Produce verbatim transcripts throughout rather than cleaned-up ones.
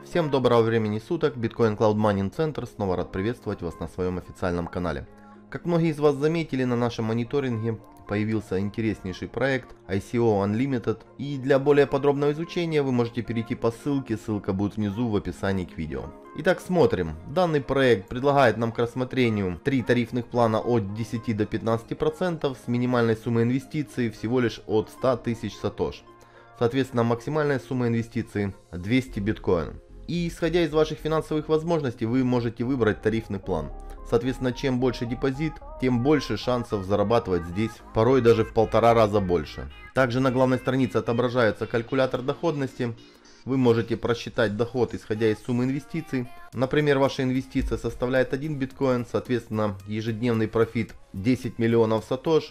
Всем доброго времени суток, Bitcoin Cloud Mining Center снова рад приветствовать вас на своем официальном канале. Как многие из вас заметили, на нашем мониторинге появился интереснейший проект ай си о Unlimited, и для более подробного изучения вы можете перейти по ссылке, ссылка будет внизу в описании к видео. Итак, смотрим. Данный проект предлагает нам к рассмотрению три тарифных плана от десяти до пятнадцати процентов с минимальной суммой инвестиций всего лишь от ста тысяч сатош. Соответственно, максимальная сумма инвестиций двести биткоин. И исходя из ваших финансовых возможностей, вы можете выбрать тарифный план. Соответственно, чем больше депозит, тем больше шансов зарабатывать здесь, порой даже в полтора раза больше. Также на главной странице отображается калькулятор доходности. Вы можете просчитать доход, исходя из суммы инвестиций. Например, ваша инвестиция составляет один биткоин, соответственно, ежедневный профит десять миллионов сатош,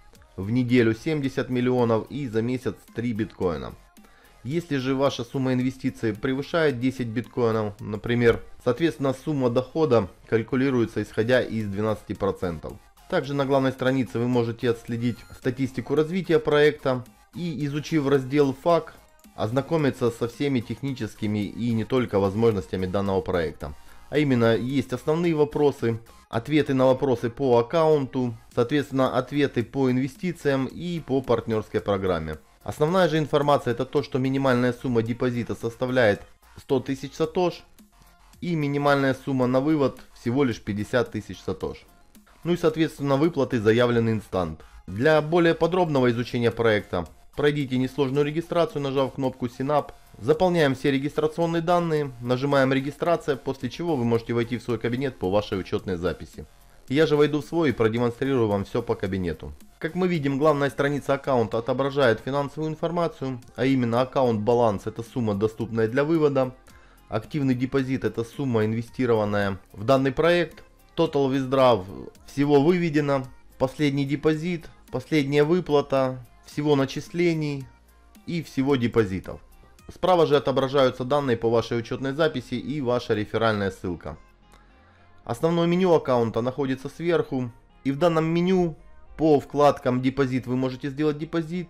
в неделю семьдесят миллионов и за месяц три биткоина. Если же ваша сумма инвестиций превышает десять биткоинов, например, соответственно, сумма дохода калькулируется исходя из двенадцати процентов. Также на главной странице вы можете отследить статистику развития проекта и, изучив раздел фак, ознакомиться со всеми техническими и не только возможностями данного проекта. А именно, есть основные вопросы, ответы на вопросы по аккаунту, соответственно, ответы по инвестициям и по партнерской программе. Основная же информация — это то, что минимальная сумма депозита составляет сто тысяч сатош и минимальная сумма на вывод всего лишь пятьдесят тысяч сатош. Ну и соответственно выплаты заявлены инстант. Для более подробного изучения проекта пройдите несложную регистрацию, нажав кнопку Sign Up. Заполняем все регистрационные данные, нажимаем регистрация, после чего вы можете войти в свой кабинет по вашей учетной записи. Я же войду в свой и продемонстрирую вам все по кабинету. Как мы видим, главная страница аккаунта отображает финансовую информацию, а именно аккаунт баланс — это сумма, доступная для вывода, активный депозит — это сумма, инвестированная в данный проект, total withdraw — всего выведено, последний депозит, последняя выплата, всего начислений и всего депозитов. Справа же отображаются данные по вашей учетной записи и ваша реферальная ссылка. Основное меню аккаунта находится сверху, и в данном меню по вкладкам депозит вы можете сделать депозит.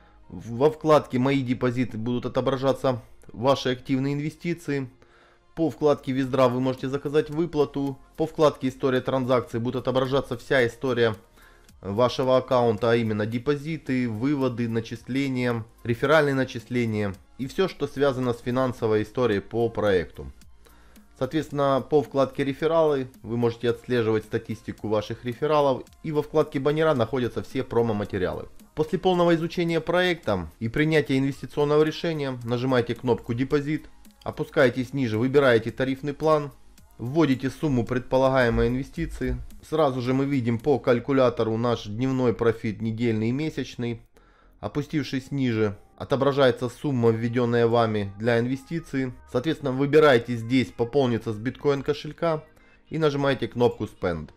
Во вкладке мои депозиты будут отображаться ваши активные инвестиции. По вкладке Withdraw вы можете заказать выплату. По вкладке история транзакций будет отображаться вся история вашего аккаунта, а именно депозиты, выводы, начисления, реферальные начисления и все, что связано с финансовой историей по проекту. Соответственно, по вкладке рефералы вы можете отслеживать статистику ваших рефералов, и во вкладке баннера находятся все промо-материалы. После полного изучения проекта и принятия инвестиционного решения нажимаете кнопку депозит, опускаетесь ниже, выбираете тарифный план, вводите сумму предполагаемой инвестиции. Сразу же мы видим по калькулятору наш дневной профит, недельный и месячный. Опустившись ниже, отображается сумма, введенная вами для инвестиции. Соответственно, выбираете здесь пополниться с биткоин кошелька и нажимаете кнопку Spend.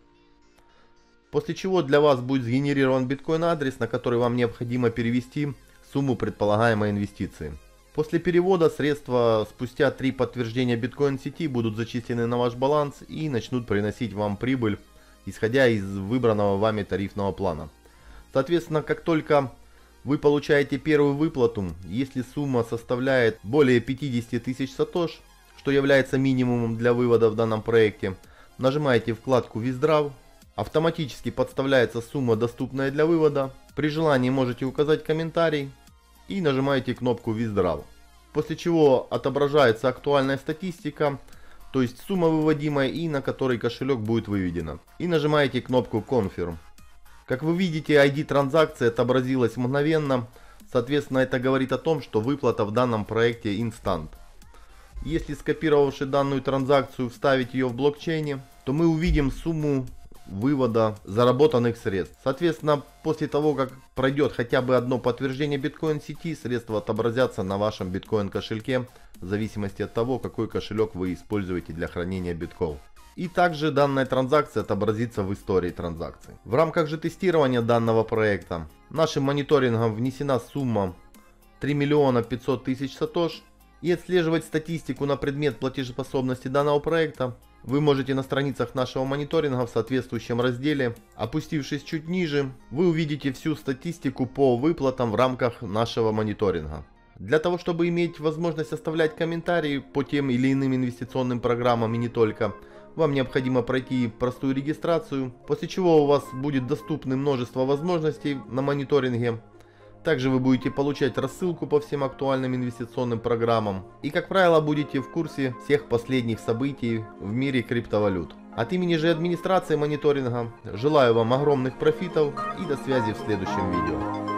После чего для вас будет сгенерирован биткоин адрес, на который вам необходимо перевести сумму предполагаемой инвестиции. После перевода средства спустя три подтверждения биткоин сети будут зачислены на ваш баланс и начнут приносить вам прибыль, исходя из выбранного вами тарифного плана. Соответственно, как только вы получаете первую выплату, если сумма составляет более пятидесяти тысяч сатош, что является минимумом для вывода в данном проекте, нажимаете вкладку Withdraw, автоматически подставляется сумма, доступная для вывода. При желании можете указать комментарий и нажимаете кнопку Withdraw. После чего отображается актуальная статистика, то есть сумма выводимая и на которой кошелек будет выведена. И нажимаете кнопку Confirm. Как вы видите, ай ди транзакции отобразилась мгновенно, соответственно, это говорит о том, что выплата в данном проекте инстант. Если, скопировавши данную транзакцию, вставить ее в блокчейне, то мы увидим сумму вывода заработанных средств. Соответственно, после того, как пройдет хотя бы одно подтверждение биткоин сети, средства отобразятся на вашем биткоин кошельке, в зависимости от того, какой кошелек вы используете для хранения битков. И также данная транзакция отобразится в истории транзакций. В рамках же тестирования данного проекта нашим мониторингом внесена сумма три миллиона пятьсот тысяч сатош. И отслеживать статистику на предмет платежеспособности данного проекта вы можете на страницах нашего мониторинга в соответствующем разделе. Опустившись чуть ниже, вы увидите всю статистику по выплатам в рамках нашего мониторинга. Для того, чтобы иметь возможность оставлять комментарии по тем или иным инвестиционным программам и не только, вам необходимо пройти простую регистрацию, после чего у вас будет доступно множество возможностей на мониторинге. Также вы будете получать рассылку по всем актуальным инвестиционным программам и, как правило, будете в курсе всех последних событий в мире криптовалют. От имени же администрации мониторинга желаю вам огромных профитов и до связи в следующем видео.